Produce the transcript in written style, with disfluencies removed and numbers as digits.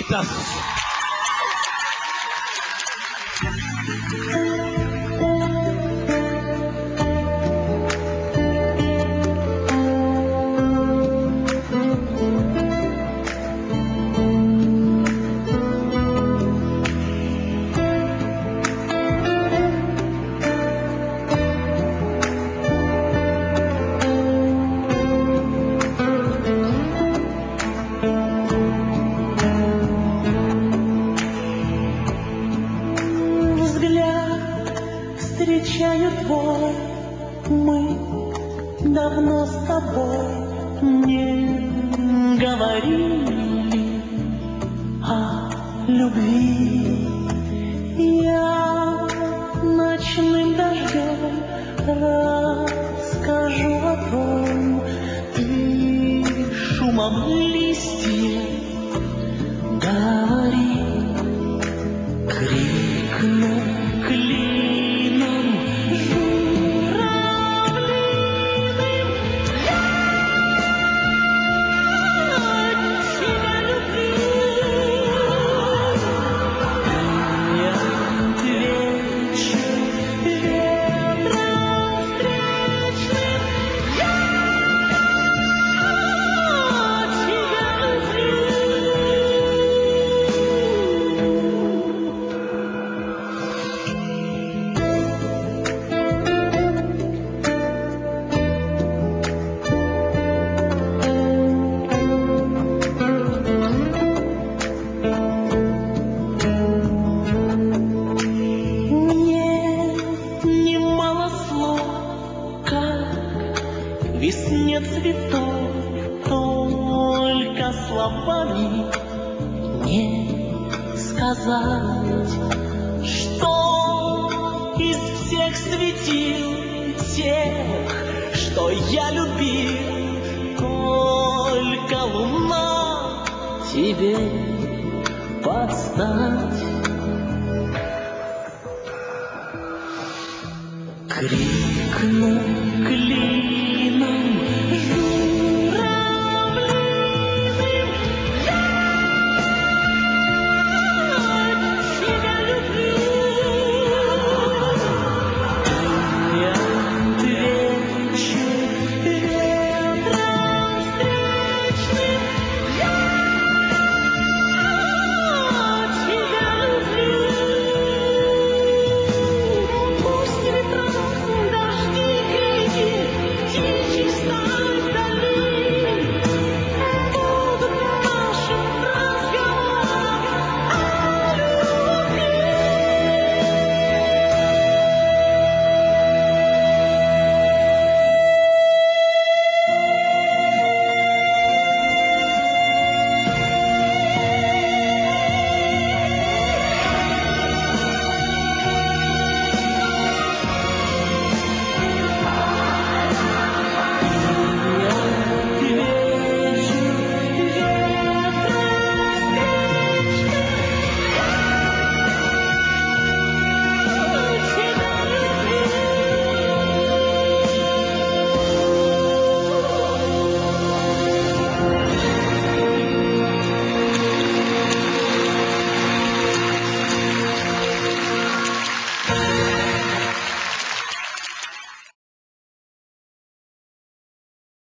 Chiquitas. Встречаю твой, мы давно с тобой не говорили о любви. Я ночным дождем расскажу о том, ты шумом листьев говори, крикну клином журавлиным, я тебя люблю. Не отвечу ветром встречным, я тебя люблю. Весне цветов только словами не сказать, что из всех светил тех, что я любил, только луна тебе подстать. Крикну клин